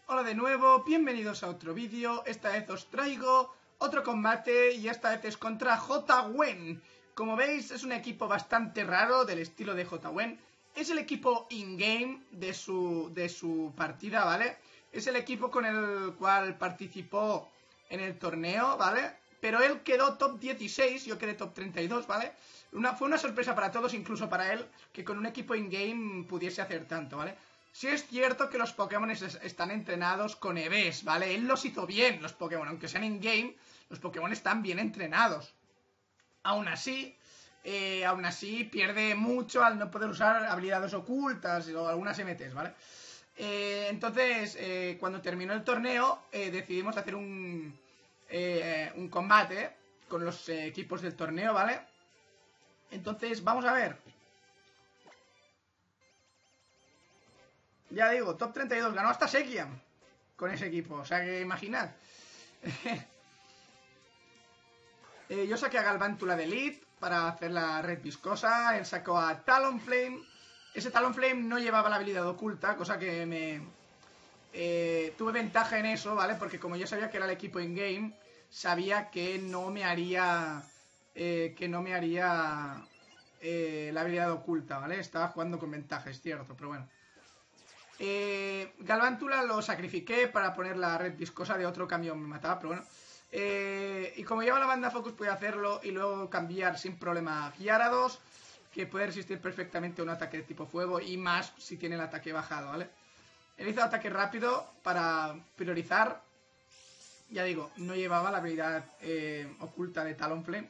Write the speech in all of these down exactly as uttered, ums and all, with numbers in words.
Hola de nuevo, bienvenidos a otro vídeo. Esta vez os traigo otro combate y esta vez es contra J-Wen. Como veis es un equipo bastante raro del estilo de J-Wen. Es el equipo in-game de su, de su partida, ¿vale? Es el equipo con el cual participó en el torneo, ¿vale? Pero él quedó top dieciséis, yo quedé top treinta y dos, ¿vale? Una, fue una sorpresa para todos, incluso para él, que con un equipo in-game pudiese hacer tanto, ¿vale? Sí es cierto que los Pokémon es, están entrenados con E V Es, ¿vale? Él los hizo bien, los Pokémon, aunque sean in-game, los Pokémon están bien entrenados. Aún así, eh, aún así pierde mucho al no poder usar habilidades ocultas o algunas M Ts, ¿vale? Eh, entonces, eh, cuando terminó el torneo, eh, decidimos hacer un, eh, un combate con los eh, equipos del torneo, ¿vale? Entonces, vamos a ver. Ya digo, top treinta y dos, ganó hasta Sekiam con ese equipo, o sea que imaginad. eh, Yo saqué a Galvántula de Elite para hacer la red viscosa. Él sacó a Talonflame. Ese Talonflame no llevaba la habilidad oculta, cosa que me... Eh, tuve ventaja en eso, ¿vale? Porque como yo sabía que era el equipo in-game, sabía que no me haría... Eh, que no me haría... Eh, la habilidad oculta, ¿vale? Estaba jugando con ventaja, es cierto, pero bueno. Eh, Galvántula lo sacrifiqué para poner la red viscosa, de otro cambio me mataba, pero bueno. Eh, y como lleva la banda Focus, puede hacerlo y luego cambiar sin problema a Gyarados, que puede resistir perfectamente un ataque de tipo fuego y más si tiene el ataque bajado, ¿vale? Él hizo ataque rápido para priorizar. Ya digo, no llevaba la habilidad eh, oculta de Talonflame.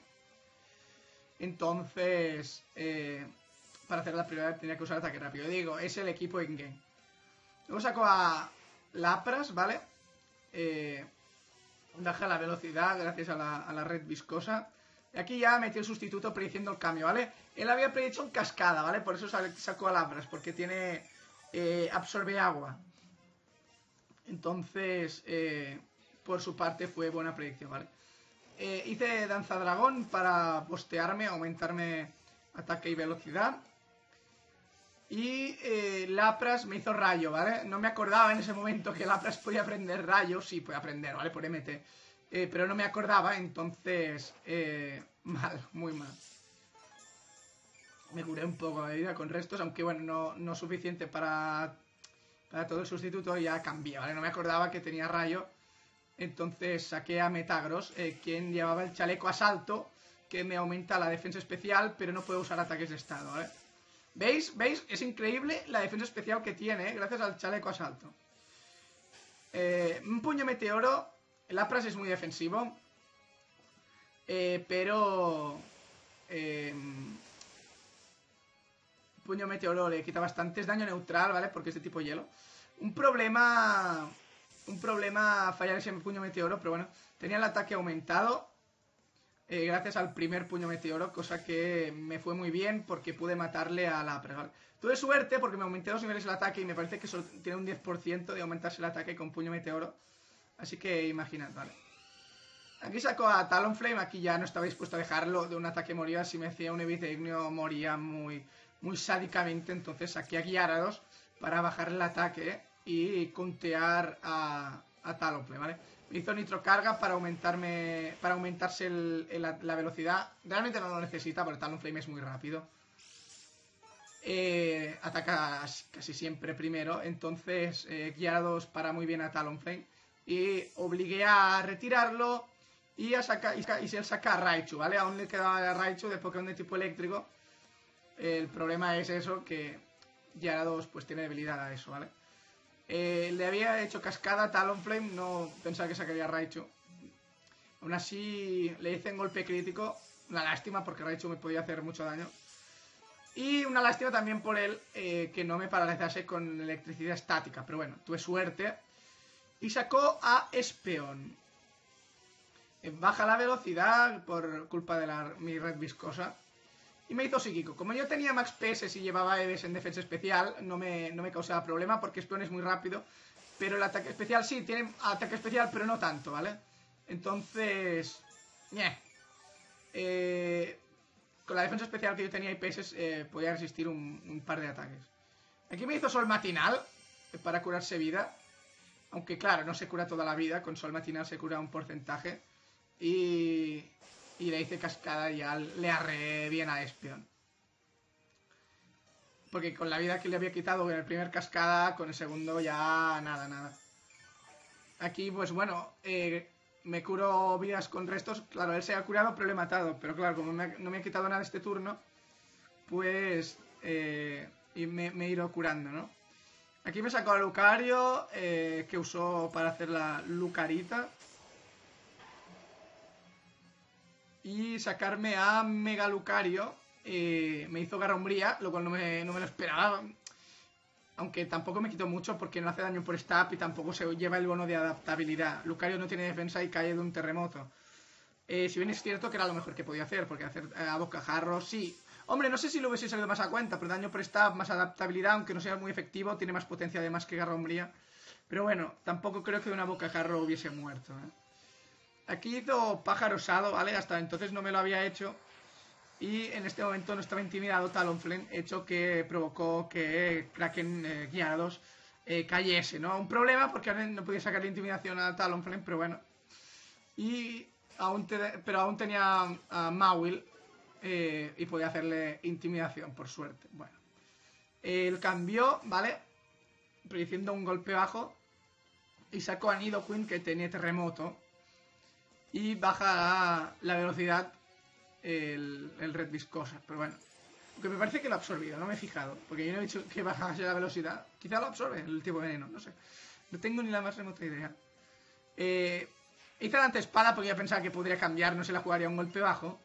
Entonces, eh, para hacer la prioridad tenía que usar ataque rápido. Digo, es el equipo in-game. Luego saco a Lapras, ¿vale? Eh, baja la velocidad gracias a la, a la red viscosa. Y aquí ya metió el sustituto prediciendo el cambio, ¿vale? Él había predicho en cascada, ¿vale? Por eso sacó a Lapras, porque tiene... Eh, absorbe agua. Entonces, eh, por su parte fue buena predicción, ¿vale? Eh, hice Danza Dragón para postearme, aumentarme ataque y velocidad. Y eh, Lapras me hizo rayo, ¿vale? No me acordaba en ese momento que Lapras podía aprender rayo. Sí, puede aprender, ¿vale? Por M T. Eh, pero no me acordaba, entonces... Eh, mal, muy mal. Me curé un poco de vida con restos, aunque bueno, no, no suficiente para... Para todo el sustituto, ya cambié, ¿vale? No me acordaba que tenía rayo. Entonces saqué a Metagross, eh, quien llevaba el chaleco asalto, que me aumenta la defensa especial, pero no puedo usar ataques de estado, ¿vale? ¿Veis? ¿Veis? Es increíble la defensa especial que tiene, ¿eh? Gracias al chaleco asalto. Eh, un puño meteoro. El Lapras es muy defensivo. Eh, pero... Eh, puño meteoro le quita bastante. Es daño neutral, ¿vale? Porque es de tipo hielo. Un problema... Un problema fallar ese puño meteoro, pero bueno. Tenía el ataque aumentado. Eh, gracias al primer puño meteoro, cosa que me fue muy bien porque pude matarle a Lapras, ¿vale? Tuve suerte porque me aumenté dos niveles el ataque y me parece que solo tiene un diez por ciento de aumentarse el ataque con puño meteoro. Así que imaginad, ¿vale? Aquí saco a Talonflame, aquí ya no estaba dispuesto a dejarlo, de un ataque moría, si me hacía un Evite Igneo moría muy, muy sádicamente, entonces saqué a Gyarados para bajar el ataque y contear a, a Talonflame, ¿vale? Me hizo nitrocarga para aumentarme. Para aumentarse el, el, la velocidad. Realmente no lo necesita porque Talonflame es muy rápido. Eh, ataca casi siempre primero. Entonces eh, Gyarados para muy bien a Talonflame. Y obligué a retirarlo. Y a sacar. Y, y él saca a Raichu, ¿vale? Aún le quedaba a Raichu de Pokémon de tipo eléctrico. El problema es eso, que Gyarados pues tiene debilidad a eso, ¿vale? Eh, le había hecho cascada a Talonflame, no pensaba que sacaría a Raichu. Aún así le hice un golpe crítico. Una lástima porque Raichu me podía hacer mucho daño. Y una lástima también por él, eh, que no me paralizase con electricidad estática. Pero bueno, tuve suerte. Y sacó a Espeon. Eh, baja la velocidad por culpa de la, mi red viscosa. Y me hizo psíquico. Como yo tenía max P S y llevaba E V S en defensa especial, no me, no me causaba problema porque Espeon es muy rápido. Pero el ataque especial sí, tiene ataque especial, pero no tanto, ¿vale? Entonces... Yeah. Eh, con la defensa especial que yo tenía y P S eh, podía resistir un, un par de ataques. Aquí me hizo sol matinal para curarse vida. Aunque claro, no se cura toda la vida, con sol matinal se cura un porcentaje. Y, y le hice cascada y ya le arreé bien a Espion. Porque con la vida que le había quitado en el primer cascada, con el segundo ya nada, nada. Aquí, pues bueno, eh, me curo vidas con restos. Claro, él se ha curado, pero le he matado. Pero claro, como me ha, no me ha quitado nada este turno, pues eh, y me, me he ido curando, ¿no? Aquí me sacó a Lucario, eh, que usó para hacer la Lucarita. Y sacarme a Mega Lucario eh, me hizo Garra Umbría, lo cual no me, no me lo esperaba. Aunque tampoco me quitó mucho porque no hace daño por stab y tampoco se lleva el bono de adaptabilidad. Lucario no tiene defensa y cae de un terremoto. Eh, si bien es cierto que era lo mejor que podía hacer, porque hacer eh, a bocajarro, sí. Hombre, no sé si lo hubiese salido más a cuenta, pero daño por stab, más adaptabilidad, aunque no sea muy efectivo, tiene más potencia además que Garra Umbría. Pero bueno, tampoco creo que de una bocajarro hubiese muerto, ¿eh? Aquí hizo pájaro osado, ¿vale? Hasta entonces no me lo había hecho. Y en este momento no estaba intimidado Talonflame, hecho que provocó que Kraken eh, guiados eh, cayese, ¿no? Un problema porque no podía sacarle intimidación a Talonflame, pero bueno. Y aún te, pero aún tenía a Mawil eh, y podía hacerle intimidación, por suerte. Bueno. Él cambió, ¿vale? Prediciendo un golpe bajo. Y sacó a Nidoqueen, que tenía terremoto. Y baja la velocidad el, el red viscosa, pero bueno. Aunque me parece que lo ha absorbido, no me he fijado. Porque yo no he dicho que bajase la velocidad. Quizá lo absorbe el tipo veneno, no sé. No tengo ni la más remota idea. Eh, hice la anteespada porque ya pensaba que podría cambiar, no se la jugaría un golpe bajo.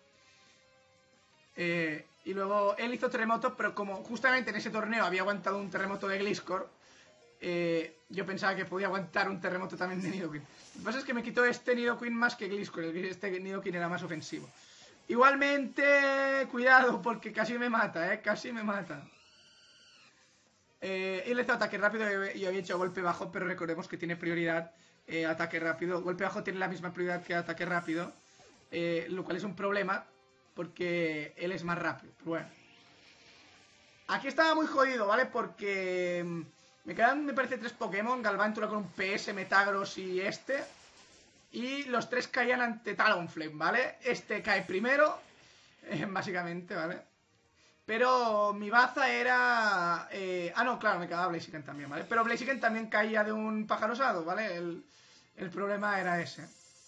Eh, y luego él hizo terremoto, pero como justamente en ese torneo había aguantado un terremoto de Gliscor, eh, yo pensaba que podía aguantar un terremoto también de Nidoqueen. Lo que pasa es que me quitó este Nidoqueen más que Gliscor. Este Nidoqueen era más ofensivo. Igualmente, cuidado, porque casi me mata, ¿eh? Casi me mata. Eh, él hizo ataque rápido y yo había hecho golpe bajo, pero recordemos que tiene prioridad eh, ataque rápido. Golpe bajo tiene la misma prioridad que ataque rápido, eh, lo cual es un problema, porque él es más rápido. Pero bueno. Aquí estaba muy jodido, ¿vale? Porque me quedan, me parece, tres Pokémon. Galvantula con un P S, Metagross y este. Y los tres caían ante Talonflame, ¿vale? Este cae primero, eh, básicamente, ¿vale? Pero mi baza era... Eh... Ah, no, claro, me quedaba Blaziken también, ¿vale? Pero Blaziken también caía de un pájaro osado, ¿vale? El, el problema era ese.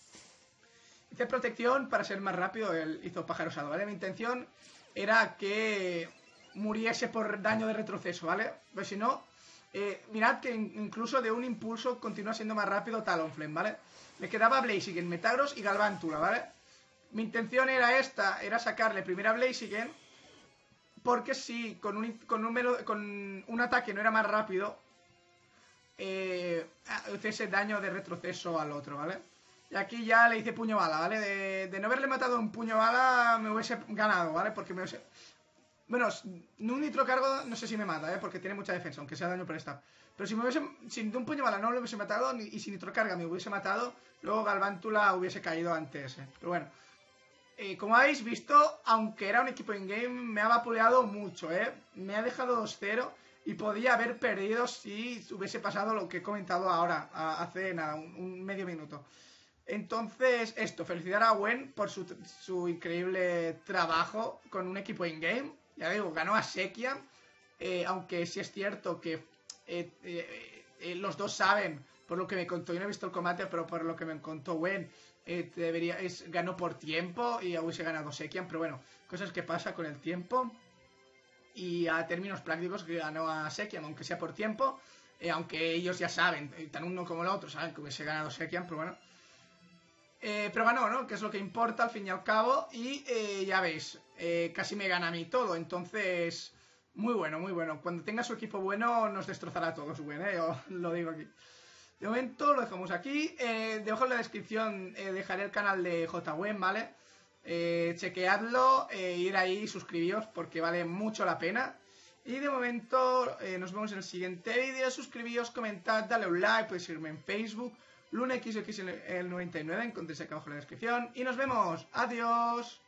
Hice protección para ser más rápido, él hizo pájaro osado, ¿vale? Mi intención era que muriese por daño de retroceso, ¿vale? Pues si no... Eh, mirad que incluso de un impulso continúa siendo más rápido Talonflame, ¿vale? Me quedaba Blaziken, Metagross y Galvantula, ¿vale? Mi intención era esta, era sacarle primero a Blaziken, porque si con un, con un, melo, con un ataque no era más rápido, eh, ese daño de retroceso al otro, ¿vale? Y aquí ya le hice puño bala, ¿vale? De, de no haberle matado un puño bala me hubiese ganado, ¿vale? Porque me hubiese... Bueno, un nitro cargo no sé si me mata, ¿eh? Porque tiene mucha defensa, aunque sea daño por stab. Pero si me hubiese... Si de un puño bala no lo hubiese matado, y si nitro carga me hubiese matado, luego Galvantula hubiese caído antes, ¿eh? Pero bueno. Eh, como habéis visto, aunque era un equipo in-game, me ha vapuleado mucho, ¿eh? Me ha dejado dos cero y podía haber perdido si hubiese pasado lo que he comentado ahora, hace nada, un, un medio minuto. Entonces, esto, felicitar a Gwen por su, su increíble trabajo con un equipo in-game. Ya digo, ganó a Sekiam, eh, aunque sí es cierto que eh, eh, eh, los dos saben, por lo que me contó, yo no he visto el combate, pero por lo que me contó Gwen, eh, debería, es, ganó por tiempo y hubiese ganado Sekiam, pero bueno, cosas que pasa con el tiempo. Y a términos prácticos que ganó a Sekiam, aunque sea por tiempo, eh, aunque ellos ya saben, tan uno como el otro, saben que hubiese ganado Sekiam, pero bueno. Eh, pero ganó, ¿no? Que es lo que importa al fin y al cabo. Y eh, ya veis, eh, casi me gana a mí todo. Entonces, muy bueno, muy bueno. Cuando tenga su equipo bueno, nos destrozará a todos, bueno, ¿eh? Yo lo digo aquí. De momento lo dejamos aquí. Eh, debajo en la descripción eh, dejaré el canal de J W, ¿vale? Eh, chequeadlo, eh, ir ahí y suscribíos porque vale mucho la pena. Y de momento eh, nos vemos en el siguiente vídeo. Suscribíos, comentad, dale un like, podéis seguirme en Facebook. LunaXX el noventa y nueve, encontréis acá abajo en la descripción. Y nos vemos. Adiós.